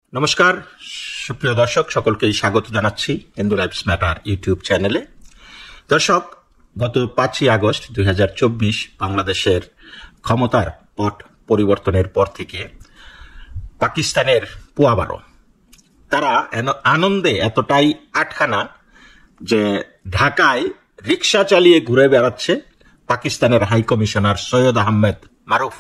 নমস্কার সুপ্রিয় দর্শক, সকলকেই স্বাগত জানাচ্ছি হিন্দু লাইফস ম্যাটার ইউটিউব চ্যানেলে। দর্শক, গত 5ই আগস্ট 2024 বাংলাদেশের ক্ষমতার পট পরিবর্তনের পর থেকে পাকিস্তানের পোয়াবারো তারা আনন্দে এতটাই আটখানা যে ঢাকায় রিক্সা চালিয়ে ঘুরে বেড়াচ্ছে পাকিস্তানের হাই কমিশনার সৈয়দ আহমেদ মারুফ।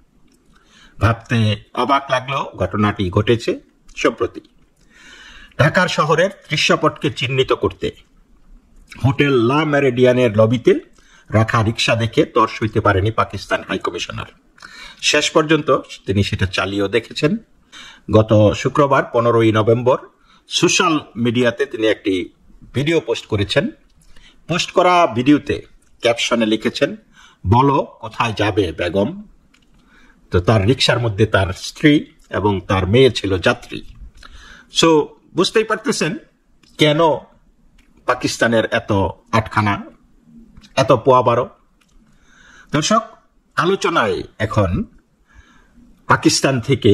ভাবতে অবাক লাগলো ঘটনাটি ঘটেছে সম্প্রতি। ঢাকার শহরের দৃশ্যপটকে চিহ্নিত করতে হোটেল লা মেরিডিয়ানের লবিতে রাখা রিক্সা দেখে তর সইতে পারেনি পাকিস্তান হাই কমিশনার। শেষ পর্যন্ত তিনি সেটা চালিয়েও দেখেছেন। গত শুক্রবার 15ই নভেম্বর সোশ্যাল মিডিয়াতে তিনি একটি ভিডিও পোস্ট করেছেন। পোস্ট করা ভিডিওতে ক্যাপশনে লিখেছেন, বলো কোথায় যাবে বেগম। তো তার রিক্সার মধ্যে তার স্ত্রী এবং তার মেয়ে ছিল যাত্রী। সো বুঝতেই পারতেছেন কেন পাকিস্তানের এত আটখানা, এত পোয়াবারো। দর্শক, আলোচনায় এখন পাকিস্তান থেকে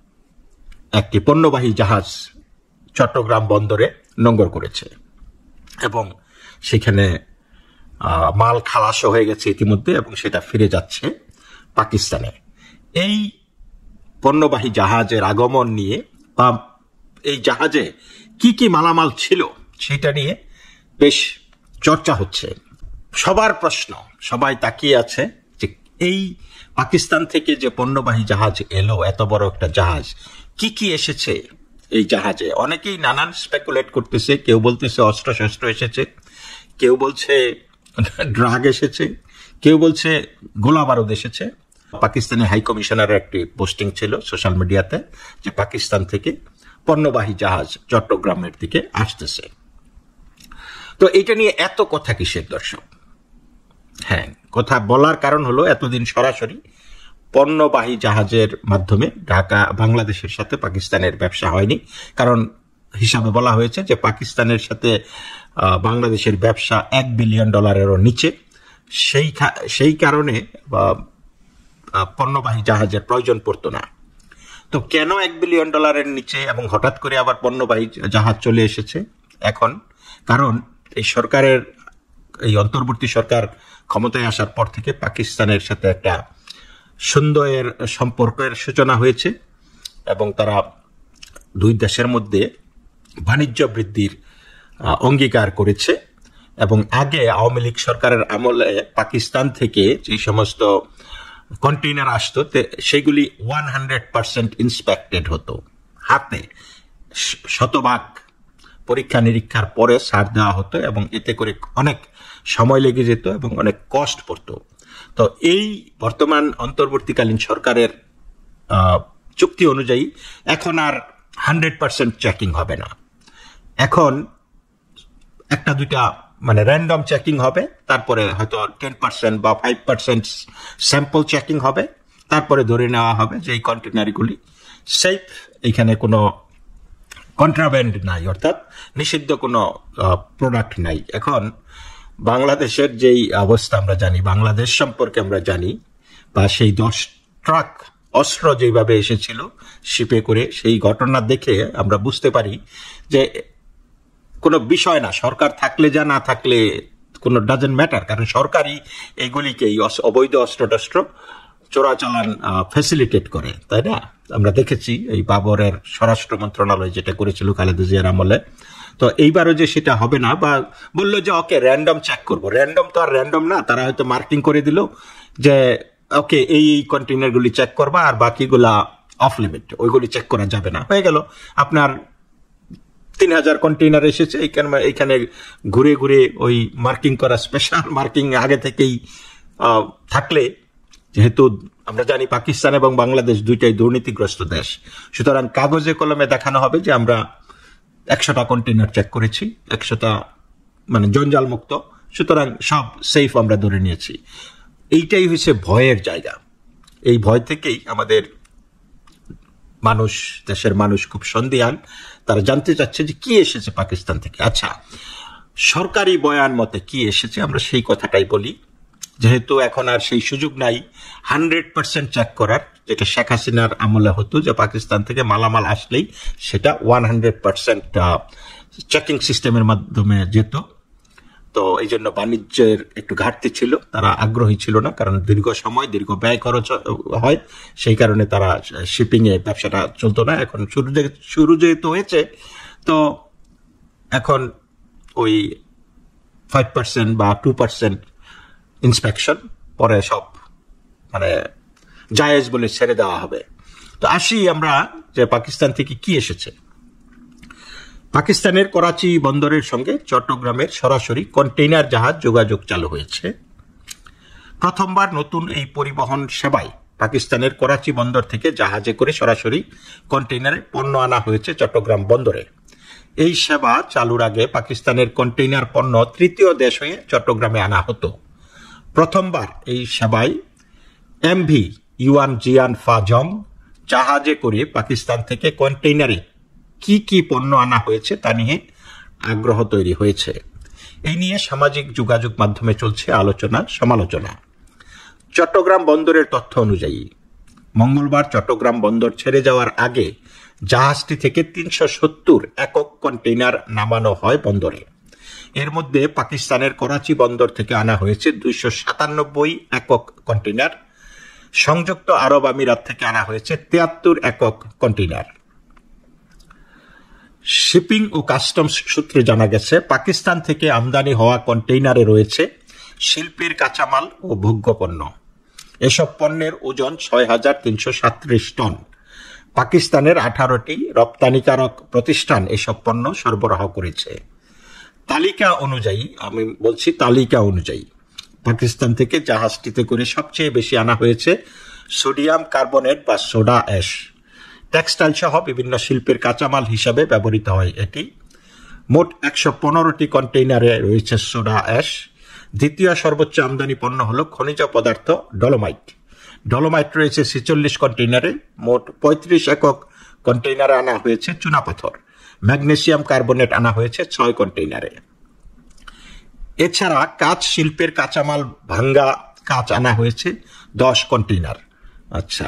একটি পণ্যবাহী জাহাজ চট্টগ্রাম বন্দরে নোঙর করেছে এবং সেখানে মাল খালাসও হয়ে গেছে ইতিমধ্যে এবং সেটা ফিরে যাচ্ছে পাকিস্তানে। এই পণ্যবাহী জাহাজের আগমন নিয়ে বা এই জাহাজে কি কি মালামাল ছিল সেটা নিয়ে বেশ চর্চা হচ্ছে। সবার প্রশ্ন, সবাই তাকিয়ে আছে যে এই পাকিস্তান থেকে যে পণ্যবাহী জাহাজ এলো, এত বড় একটা জাহাজ, কি কি এসেছে এই জাহাজে। অনেকেই নানান স্পেকুলেট করতেছে। কেউ বলতেছে অস্ত্রশস্ত্র এসেছে, কেউ বলছে ড্রাগ এসেছে, কেউ বলছে গোলা বারুদ এসেছে। পাকিস্তানের হাই কমিশনারের একটি পোস্টিং ছিল সোশ্যাল মিডিয়াতে যে পাকিস্তান থেকে পণ্যবাহী জাহাজ চট্টগ্রামের দিকে আসতেছে। তো এটা নিয়ে এত কথা কিসের দর্শক? হ্যাঁ, কথা বলার কারণ হলো এতদিন সরাসরি পণ্যবাহী জাহাজের মাধ্যমে ঢাকা বাংলাদেশের সাথে পাকিস্তানের ব্যবসা হয়নি। কারণ হিসাবে বলা হয়েছে যে পাকিস্তানের সাথে বাংলাদেশের ব্যবসা $1 বিলিয়ন নিচে। সেই কারণে পণ্যবাহী জাহাজের প্রয়োজন পড়তো না। তো কেন $1 বিলিয়ন নিচে এবং হঠাৎ করে আবার পণ্যবাহী জাহাজ চলে এসেছে এখন? কারণ এই সরকারের, এই অন্তর্বর্তী সরকার ক্ষমতায় আসার পর থেকে পাকিস্তানের সাথে একটা সুন্দর সম্পর্কের সূচনা হয়েছে এবং তারা দুই দেশের মধ্যে বাণিজ্য বৃদ্ধির অঙ্গীকার করেছে। এবং আগে আওয়ামী লীগ সরকারের আমলে পাকিস্তান থেকে যে সমস্ত কন্টেইনার আসতো সেগুলি 100% ইন্সপেক্টেড হতো, হাতে শতভাগ পরীক্ষা নিরীক্ষার পরে ছাড় দেওয়া হতো এবং এতে করে অনেক সময় লেগে যেত এবং অনেক কষ্ট পড়তো। তো এই বর্তমান অন্তর্বর্তীকালীন সরকারের চুক্তি অনুযায়ী এখন আর 100% চেকিং হবে না। এখন একটা দুইটা র্যান্ডম চেকিং হবে, তারপরে হয়তো 10% বা 5% স্যাম্পল চেকিং হবে, তারপরে ধরে নেওয়া হবে যে এই কন্টেনারগুলি সেফ, এখানে কোনো কন্ট্রাব্যান্ড নাই, অর্থাৎ নিষিদ্ধ কোনো প্রোডাক্ট নাই। এখন বাংলাদেশের যেই অবস্থা আমরা জানি, বাংলাদেশ সম্পর্কে আমরা জানি, বা সেই 10 ট্রাক অস্ত্র যেভাবে এসেছিল শিপে করে, সেই ঘটনা দেখে আমরা বুঝতে পারি যে কোনো বিষয় না, সরকার থাকলে যা, না থাকলে কোনো ডাজেন্ট ম্যাটার। কারণ সরকারই এইগুলিকে, এই অবৈধ অস্ত্র চোরাচালান ফ্যাসিলিটেট করে, তাই না? আমরা দেখেছি এই বাবরের স্বরাষ্ট্র মন্ত্রণালয় যেটা করেছিল খালেদা জিয়ার আমলে। তো এইবারও যে সেটা হবে না, বা বললো যে ওকে র্যান্ডম চেক করবো, র্যান্ডম তো আর র্যান্ডম না, তারা হয়তো মার্কিং করে দিল যে ওকে এই কন্টেইনারগুলি চেক করবা আর বাকিগুলা অফ লিমিট, ওইগুলি চেক করা যাবে না। হয়ে গেল, আপনার 3000 কন্টেইনার এসেছে, এইখানে ঘুরে ঘুরে ওই মার্কিং করা, স্পেশাল মার্কিং আগে থেকেই থাকলে, যেহেতু আমরা জানি পাকিস্তান এবং বাংলাদেশ দুইটাই দুর্নীতিগ্রস্ত দেশ, সুতরাং কাগজে কলমে দেখানো হবে যে আমরা 100টা কন্টেইনার চেক করেছি, 100টা জঞ্জাল মুক্ত, সুতরাং সব সেফ আমরা ধরে নিয়েছি। এইটাই হচ্ছে ভয়ের জায়গা। এই ভয় থেকেই আমাদের মানুষ, দেশের মানুষ খুব সন্দিহান। তারা জানতে চাচ্ছে যে কি এসেছে পাকিস্তান থেকে। আচ্ছা, সরকারি বয়ান মতে কি এসেছে আমরা সেই কথাটাই বলি। যেহেতু এখন আর সেই সুযোগ নাই 100% চেক করার, যেটা শেখ হাসিনার আমলে হতো, যে পাকিস্তান থেকে মালামাল আসলেই সেটা 100% চেকিং সিস্টেমের মাধ্যমে যেত। তো এই জন্য বাণিজ্যের একটু ঘাটতি ছিল, তারা আগ্রহী ছিল না, কারণ দীর্ঘ সময় দীর্ঘ ব্যয় খরচ হয়, সেই কারণে তারা শিপিং এ ব্যবসাটা চলতো না। এখন শুরু যেহেতু হয়েছে, তো এখন ওই 5% বা 2% ইন্সপেকশন পরে সব মানে জায়েজ বলে ছেড়ে দেওয়া হবে। তো আসি আমরা যে পাকিস্তান থেকে কি এসেছে। পাকিস্তানের করাচি বন্দরের সঙ্গে চট্টগ্রামের সরাসরি কন্টেইনার জাহাজ যোগাযোগ চালু হয়েছে। প্রথমবার নতুন এই পরিবহন সেবায় পাকিস্তানের করাচি বন্দর থেকে জাহাজে করে সরাসরি কন্টেইনারে পণ্য আনা হয়েছে চট্টগ্রাম বন্দরে। এই সেবা চালুর আগে পাকিস্তানের কন্টেইনার পণ্য তৃতীয় দেশ হয়ে চট্টগ্রামে আনা হতো। প্রথমবার এই সেবায় এমভি ইউয়ান জিয়ান ফাজং জাহাজে করে পাকিস্তান থেকে কন্টেইনারে কি কি পণ্য আনা হয়েছে তা নিয়ে আগ্রহ তৈরি হয়েছে। এই নিয়ে সামাজিক যোগাযোগ মাধ্যমে চলছে আলোচনা সমালোচনা। চট্টগ্রাম বন্দরের তথ্য অনুযায়ী মঙ্গলবার চট্টগ্রাম বন্দর ছেড়ে যাওয়ার আগে জাহাজটি থেকে 370 একক কন্টেইনার নামানো হয় বন্দরে। এর মধ্যে পাকিস্তানের করাচি বন্দর থেকে আনা হয়েছে 297 একক কন্টেইনার, সংযুক্ত আরব আমিরাত থেকে আনা হয়েছে 73 একক কন্টেইনার। শিপিং ও কাস্টমস সূত্রে জানা গেছে, পাকিস্তান থেকে আমদানি হওয়া কন্টেইনারে রয়েছে শিল্পের কাঁচামাল ও ভোগ্যপণ্য। এসব পণ্যের ওজন 6,337 টন। পাকিস্তানের 18টি রপ্তানিকারক প্রতিষ্ঠান এসব পণ্য সরবরাহ করেছে। তালিকা অনুযায়ী পাকিস্তান থেকে জাহাজটিতে করে সবচেয়ে বেশি আনা হয়েছে সোডিয়াম কার্বনেট বা সোডা অ্যাশ। টেক্সটাইল সহ বিভিন্ন শিল্পের কাঁচামাল হিসাবে ব্যবহৃত হয় এটি। মোট 115টি কন্টেইনারে রয়েছে সোডা অ্যাশ। দ্বিতীয় সর্বোচ্চ আমদানি পণ্য হল খনিজ পদার্থ ডলোমাইট। ডলোমাইট রয়েছে 46 কন্টেইনারে। মোট 35 একক কন্টেইনারে আনা হয়েছে চুনাপাথর। ম্যাগনেসিয়াম কার্বনেট আনা হয়েছে 6 কন্টেইনারে। এছাড়া কাঁচ শিল্পের কাঁচামাল ভাঙ্গা কাঁচ আনা হয়েছে 10 কন্টেইনার। আচ্ছা,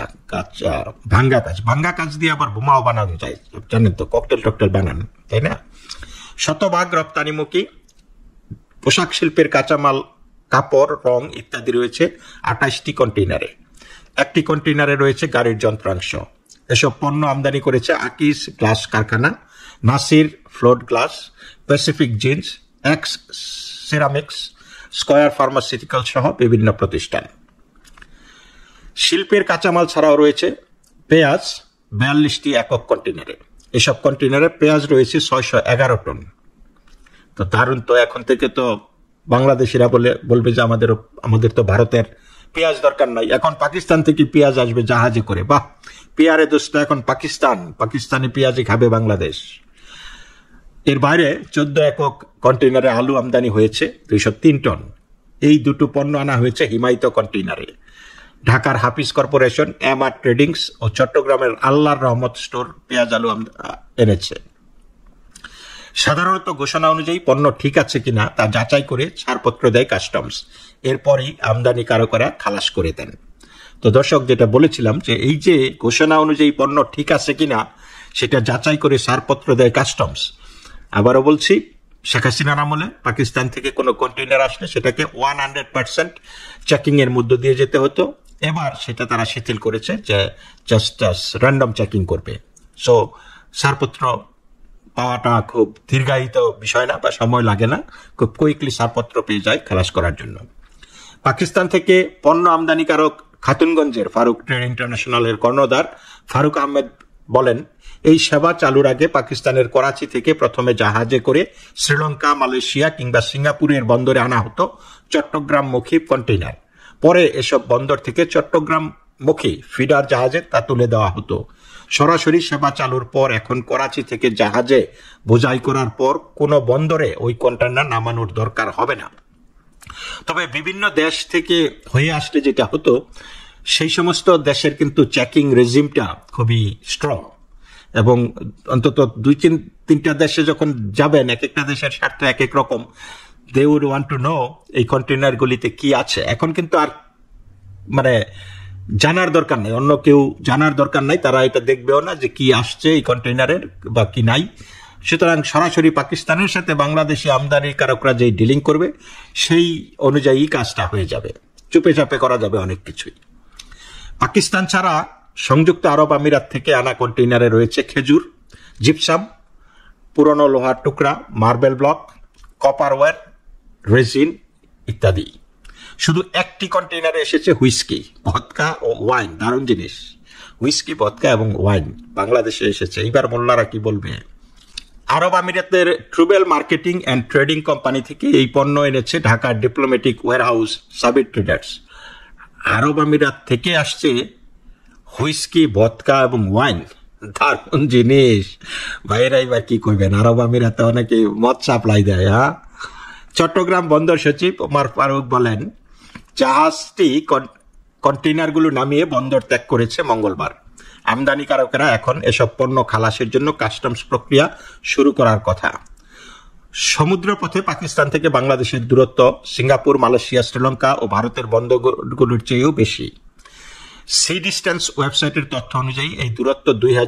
ভাঙ্গা কাঁচ দিয়ে আবার বোমাও বানানো যায়, জানেন তো, ককটেল টকটেল বানান, তাই না? শতভাগ রপ্তানিমুখী পোশাক শিল্পের কাঁচামাল, কাপড়, রং ইত্যাদি রয়েছে 28টি কন্টেইনারে। একটি কন্টেইনারে রয়েছে গাড়ির যন্ত্রাংশ। এসব পণ্য আমদানি করেছে আকিস গ্লাস কারখানা, Nasir float glass, Pacific jeans, X ceramics, Square pharmaceutical সহ বিভিন্ন প্রতিষ্ঠান। শিল্পের কাঁচামাল ছাড়াও রয়েছে পেঁয়াজ 42টি একক কন্টেইনারে। এসব কন্টেইনারে পেঁয়াজ রয়েছে 611 টন। তো দারুণ তো, এখন থেকে তো বাংলাদেশিরা বলবে যে আমাদের তো ভারতের পেঁয়াজ দরকার নাই, এখন পাকিস্তান থেকে পেঁয়াজ আসবে জাহাজে করে। বাহ, পেয়ারে দোস্ত, এখন পাকিস্তানি পেঁয়াজই খাবে বাংলাদেশ। এর বাইরে 14 একক কন্টেইনারে আলু আমদানি হয়েছে 203 টন। এই দুটো পণ্য আনা হয়েছে হিমায়িত কন্টেইনারে। ঢাকার হাফিজ কর্পোরেশন, এমআর ট্রেডিংস ও চট্টগ্রামের আল্লাহর রহমত স্টোর পেঁয়াজ আলু এনেছে। সাধারণত ঘোষণা অনুযায়ী পণ্য ঠিক আছে কিনা তা যাচাই করে ছাড়পত্র দেয় কাস্টমস, এরপরই আমদানিকারকেরা খালাস করে দেন। তো দর্শক, যেটা বলেছিলাম যে এই যে ঘোষণা অনুযায়ী পণ্য ঠিক আছে কিনা সেটা যাচাই করে ছাড়পত্র দেয় কাস্টমস। আবারও বলছি, শেখ হাসিনার আমলে পাকিস্তান থেকে কোনো কন্টেইনার আসলে সেটাকে 100% চেকিং এর মধ্য দিয়ে যেতে হতো। এবার সেটা তারা শিথিল করেছে যে জাস্ট র্যান্ডম চেকিং করবে। সো ছাড়পত্র পাওয়াটা খুব দীর্ঘায়িত বিষয় না, বা সময় লাগে না, খুব কুইকলি ছাড়পত্র পেয়ে যায় খালাস করার জন্য। পাকিস্তান থেকে পণ্য আমদানিকারক খাতুনগঞ্জের ফারুক ট্রেড ইন্টারন্যাশনালের কর্ণধার ফারুক আহমেদ বলেন, এই সেবা চালুর আগে পাকিস্তানের করাচি থেকে প্রথমে জাহাজে করে শ্রীলঙ্কা, মালয়েশিয়া কিংবা সিঙ্গাপুরের বন্দরে আনা হতো চট্টগ্রামমুখী কন্টেইনার। পরে এসব বন্দর থেকে চট্টগ্রামমুখী ফিডার জাহাজে তা তুলে দেওয়া হতো। সরাসরি সেবা চালুর পর এখন করাচি থেকে জাহাজে বোঝাই করার পর কোনো বন্দরে ওই কন্টেইনার নামানোর দরকার হবে না। তবে বিভিন্ন দেশ থেকে হয়ে আসলে যেটা হতো, সেই সমস্ত দেশের কিন্তু চেকিং রেজিমটা খুবই স্ট্রং, এবং অন্তত 2-3টা দেশে যখন যাবেন, এক একটা দেশের স্বার্থ এক এক রকম, they would want to know এই কন্টেনারগুলিতে কি আছে। এখন কিন্তু আর মানে জানার দরকার নেই, অন্য কেউ জানার দরকার নাই, তারা এটা দেখবেও না যে কি আসছে এই কন্টেনারের বা কি নাই। সুতরাং সরাসরি পাকিস্তানের সাথে বাংলাদেশি আমদানিকারকরা যেই ডিলিং করবে সেই অনুযায়ী কাজটা হয়ে যাবে, চুপে চাপে করা যাবে অনেক কিছুই। পাকিস্তান ছাড়া সংযুক্ত আরব আমিরাত থেকে আনা কন্টেইনারে রয়েছে খেজুর, জিপসাম, পুরনো লোহার টুকরা, marble block, copper wire, resin ইত্যাদি। শুধু একটি কন্টেইনারে এসেছে হুইস্কি, ভদকা ও ওয়াইন। দারুণ জিনিস, হুইস্কি, ভদকা এবং ওয়াইন বাংলাদেশে এসেছে। এইবার মোল্লারা কি বলবে? আরব আমিরাতের Truebell marketing and trading company থেকে এই পণ্য এনেছে ঢাকার ডিপ্লোম্যাটিক ওয়্যারহাউস সাবির ট্রেডার্স। আরব আমিরাত থেকে আসছে হুইস্কি, ভদকা এবং ওয়াইন, দারুণ জিনিস। ভাইরা এবার কি করবেন? আরব আমিরাতে অনেকে মদ সাপ্লাই দেয়। হ্যাঁ, চট্টগ্রাম বন্দর সচিব ওমর ফারুক বলেন, জাহাজটি কন্টেইনারগুলো নামিয়ে বন্দর ত্যাগ করেছে মঙ্গলবার। আমদানিকারকেরা এখন এসব পণ্য খালাসের জন্য কাস্টমস প্রক্রিয়া শুরু করার কথা। সমুদ্রপথে পাকিস্তান থেকে বাংলাদেশের দূরত্ব সিঙ্গাপুর, মালয়েশিয়া, শ্রীলঙ্কা ও ভারতের বন্দরগুলোর চেয়েও বেশি। সি ডিস্টেন্স ওয়েবসাইটের তথ্য অনুযায়ী এই দূরত্ব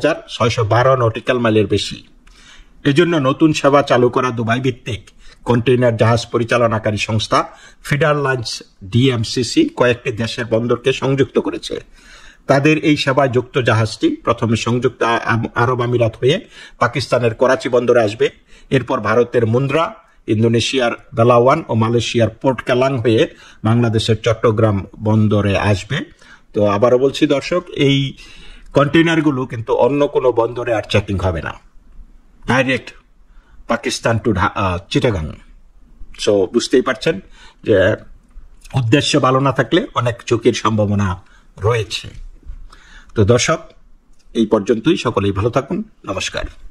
2612 নটিক্যাল মাইলের বেশি। এজন্য নতুন সেবা চালু করা দুবাই ভিত্তিক কন্টেইনার জাহাজ পরিচালনাকারী সংস্থা ফিডার লাইন্স ডিএমসিসি কয়েকটি দেশের বন্দরকে সংযুক্ত করেছে। তাদের এই সেবায় যুক্ত জাহাজটি প্রথমে সংযুক্ত আরব আমিরাত হয়ে পাকিস্তানের করাচি বন্দরে আসবে, এরপর ভারতের মুন্দ্রা, ইন্দোনেশিয়ার বেলাওয়ান ও মালয়েশিয়ার পোর্ট কেলাং হয়ে বাংলাদেশের চট্টগ্রাম বন্দরে আসবে। তো আবারও বলছি দর্শক, এই কন্টেইনারগুলো কিন্তু অন্য কোনো বন্দরে আর চেকিং হবে না, direct Pakistan to Chittagong. So বুঝতেই পারছেন যে উদ্দেশ্য ভালো না থাকলে অনেক ঝুঁকির সম্ভাবনা রয়েছে। তো দর্শক, এই পর্যন্তই। সকলেই ভালো থাকুন। নমস্কার।